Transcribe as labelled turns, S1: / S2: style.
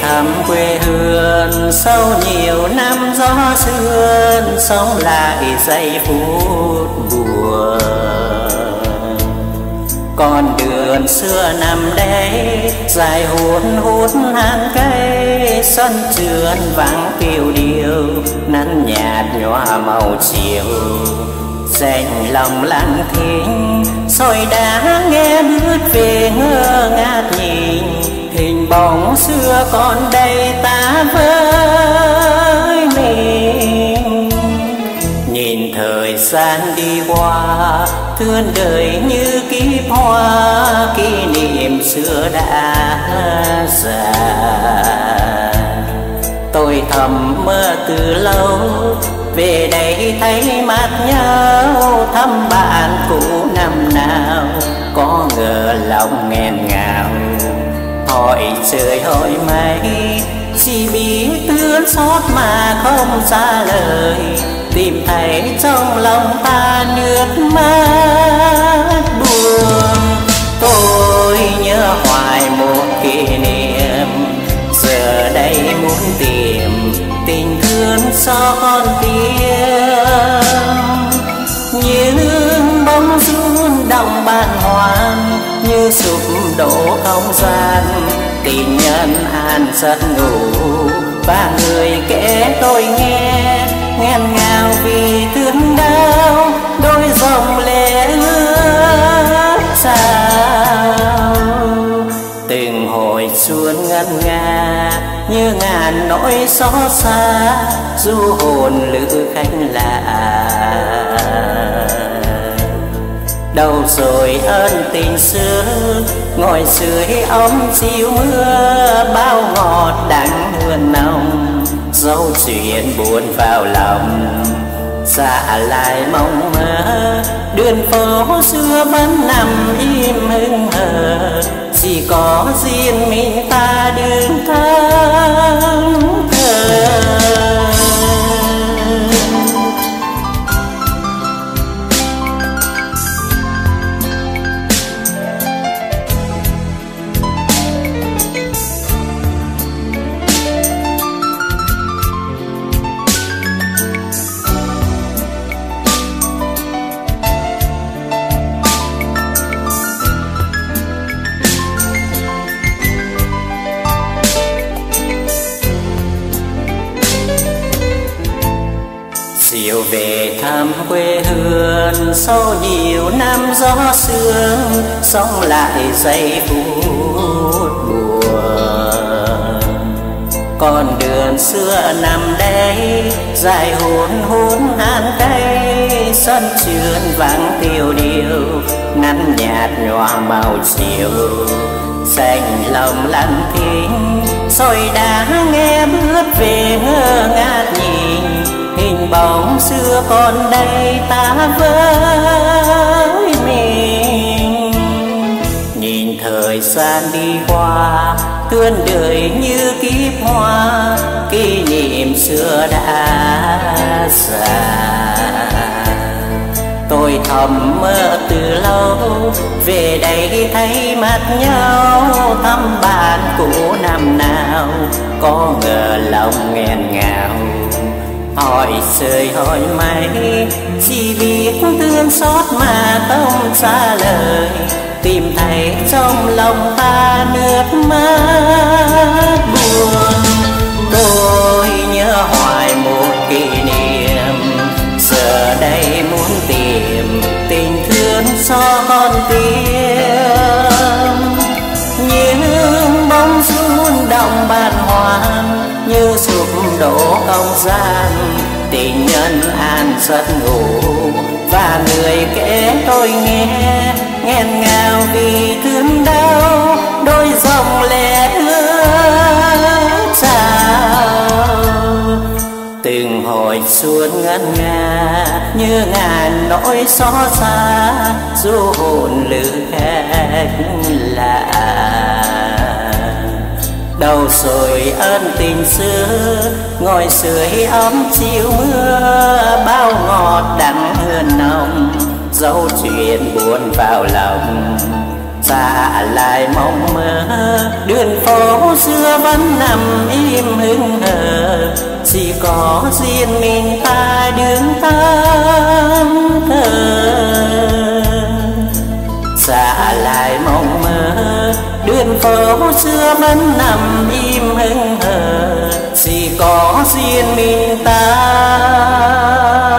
S1: thăm quê hương sau nhiều năm gió sương, sống lại giây phút buồn. Con đường xưa nằm đây dài hun hút hàng cây, sân trường vắng tiêu điều, nắng nhạt nhòa màu chiều. Dành lòng lặng thinh soi đá nghe bước về ngơ ngác nhìn, hình bóng xưa còn đây ta với mình. Nhìn thời gian đi qua thương đời như kiếp hoa, kỷ niệm xưa đã già. Tôi thầm mơ từ lâu về đây thấy mặt nhau, thăm bạn cũ năm nào có ngờ lòng nghẹn ngào. Hỏi trời hỏi mây chỉ biết thương xót mà không trả lời, tìm thấy trong lòng ta nước mắt buồn. Tôi nhớ hoài một kỷ niệm, giờ đây muốn tìm tình thương son tiếng. Những bóng run đồng bàn hoàng như sụp đổ không gian, tình nhân an giấc ngủ và người kể tôi nghe nghẹn ngào vì thương đau, đôi dòng lệ ướt sao. Từng hồi chuông ngân nga như ngàn nỗi xót xa, du hồn lữ khách lạ. Đâu rồi ân tình xưa ngồi dưới ấm chiều mưa, bao ngọt đắng hương nồng dấu chuyện buồn vào lòng. Xa lại mong mơ đường phố xưa vẫn nằm im hững hờ, chỉ có riêng mình ta đứng thẫn thờ. Chiều về thăm quê hương sau nhiều năm gió sương, sống lại giây phút buồn. Con đường xưa nằm đây dài hun hút hàng cây, sân trường vắng tiêu điều, nắng nhạt nhòa màu chiều. Dành lòng lặng thinh soi đá nghe bước về ngơ ngác nhìn, hình bóng xưa còn đây ta với mình. Nhìn thời gian đi qua thương đời như kiếp hoa, kỷ niệm xưa đã già. Tôi thầm mơ từ lâu về đây thấy mặt nhau, thăm bạn cũ năm nào có ngờ lòng nghẹn ngào. Hỏi trời hỏi mây chỉ biết thương xót mà không trả lời, tìm thấy trong lòng ta nước mắt buồn. Tôi nhớ hoài một kỷ niệm, giờ đây muốn tìm tình thương son tiếng. Những bóng run đồng bàn hoàng như sụp đổ không gian, tình nhân an giấc ngủ và người kể tôi nghe nghẹn ngào vì thương đau, đôi dòng lệ ướt trào. Từng hồi xuân ngân nga như ngàn nỗi xót xa, du hồn lữ khách lạ. Đâu rồi ân tình xưa ngồi dưới ấm chiều mưa, bao ngọt đắng hương nồng dấu chuyện buồn vào lòng. Trả lại mộng mơ đường phố xưa vẫn nằm im hững hờ, chỉ có riêng mình ta đứng thẫn thờ. Trả lại mộng mơ đường phố xưa vẫn nằm im hững hờ, chỉ có riêng mình ta